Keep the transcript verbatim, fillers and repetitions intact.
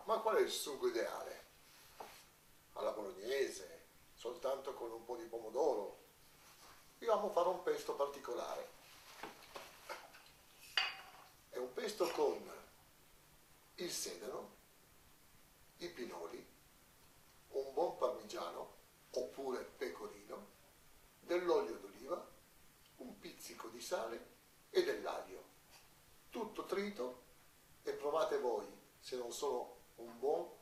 ma qual è il sugo ideale? Alla bolognese, soltanto con un po' di pomodoro. Io amo fare un pesto particolare. È un pesto con il sedano, i pinoli, un buon parmigiano oppure pecorino, dell'olio d'oliva, un pizzico di sale e dell'aglio. Tutto trito, e provate voi se non sono un buon